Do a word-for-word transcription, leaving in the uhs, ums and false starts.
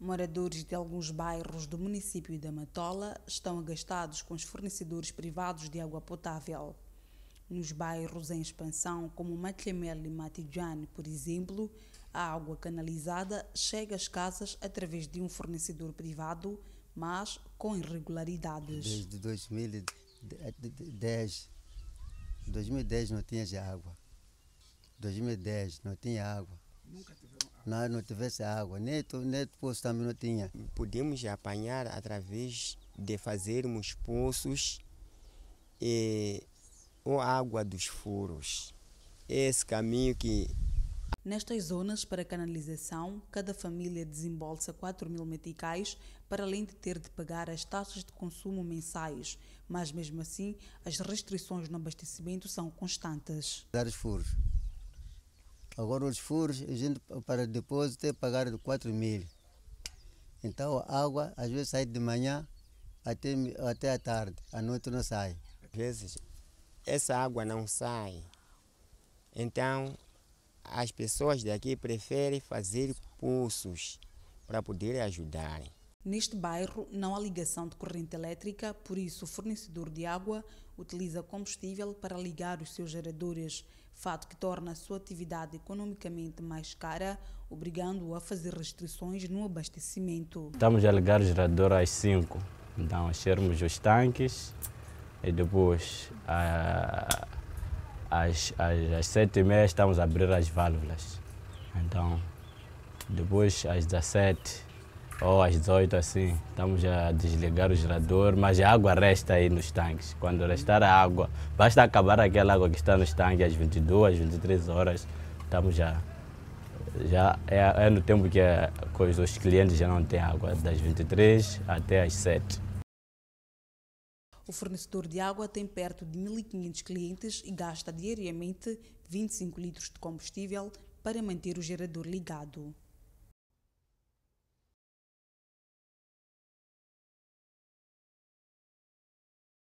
Moradores de alguns bairros do município de Matola estão agastados com os fornecedores privados de água potável. Nos bairros em expansão, como Matlemel e Matijane, por exemplo, a água canalizada chega às casas através de um fornecedor privado, mas com irregularidades. Desde dois mil e dez, dois mil e dez não tinha já água. dois mil e dez não tinha água. Nunca tiveram água? Não, não tivesse água, nem nem poço também não tinha. Podemos apanhar através de fazermos poços e ou água dos furos. Esse caminho que... Nestas zonas para canalização, cada família desembolsa quatro mil meticais para além de ter de pagar as taxas de consumo mensais, mas mesmo assim as restrições no abastecimento são constantes. Dar os furos. Agora os furos, a gente para depósito tem que pagar de quatro mil. Então a água às vezes sai de manhã até, até a tarde, à noite não sai. Às vezes essa água não sai. Então as pessoas daqui preferem fazer poços para poder ajudar. Neste bairro não há ligação de corrente elétrica, por isso o fornecedor de água utiliza combustível para ligar os seus geradores, fato que torna a sua atividade economicamente mais cara, obrigando-o a fazer restrições no abastecimento. Estamos a ligar o gerador às cinco, então enchermos os tanques e depois a, às, às, às sete e meia estamos a abrir as válvulas. Então depois às dezessete ou às dezoito assim, estamos a desligar o gerador, mas a água resta aí nos tanques. Quando restar a água, basta acabar aquela água que está nos tanques às vinte e duas, vinte e três horas, estamos já, já é, é no tempo que é, os clientes já não têm água, das vinte e três até às sete. O fornecedor de água tem perto de mil e quinhentos clientes e gasta diariamente vinte e cinco litros de combustível para manter o gerador ligado.